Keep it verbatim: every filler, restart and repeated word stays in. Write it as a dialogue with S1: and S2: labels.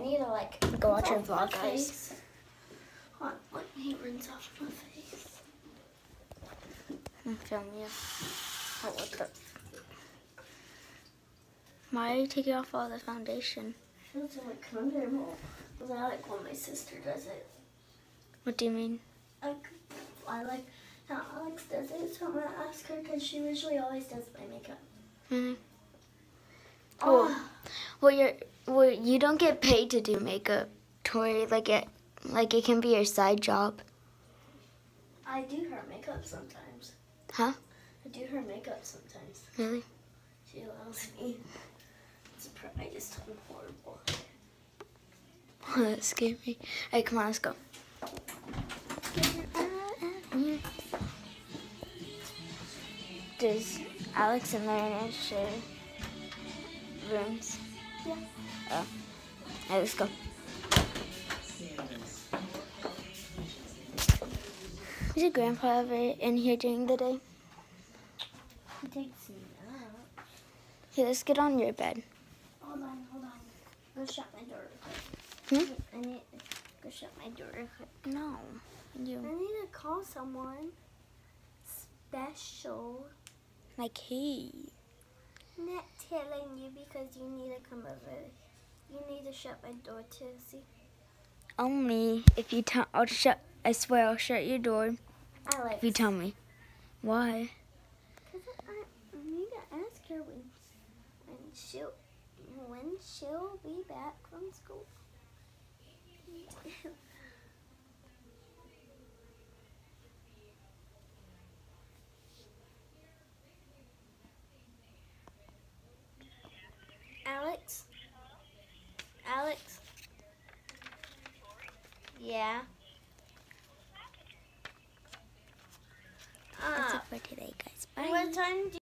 S1: need to like
S2: go watch your
S1: rinse off
S2: vlog,
S1: my
S2: guys.
S1: face. Hold on, let me rinse off my face.
S2: I'm filming you. Oh, what the? Why are you taking off all the foundation?
S1: Feels like comfortable. Because I like when my sister does it.
S2: What do you mean?
S1: Like, I like how Alex does it, so I'm gonna ask her because she usually always does my makeup.
S2: Mm-hmm.
S1: Oh.
S2: Well, well, you're well, you don't get paid to do makeup, Tori. Like it, like it can be your side job.
S1: I do her makeup sometimes.
S2: Huh?
S1: I do her makeup sometimes.
S2: Really?
S1: She allows me. It's a pr- I just I'm horrible.
S2: Oh, that scared me. Hey, come on, let's go. Does Alex and Lorena share rooms?
S1: Yeah.
S2: Oh. Alright, let's go. Is your grandpa ever in here during the day?
S1: He takes me up.
S2: Hey, let's get on your bed.
S1: Hold on, hold on. Go shut my door real quick.
S2: Hmm?
S1: I need to go shut my door real quick.
S2: No. You.
S1: I need to call someone special.
S2: Like, hey.
S1: I'm not telling you because you need to come over. You need to shut my door too, see?
S2: Only if you tell. I'll shut. I swear, I'll shut your door
S1: Alex.
S2: if you tell me. Why?
S1: Because I, I need to ask her when, when she'll when she'll be back from school. Alex? Alex? Yeah?
S2: That's
S1: Uh,
S2: it for today, guys. Bye.
S1: what time do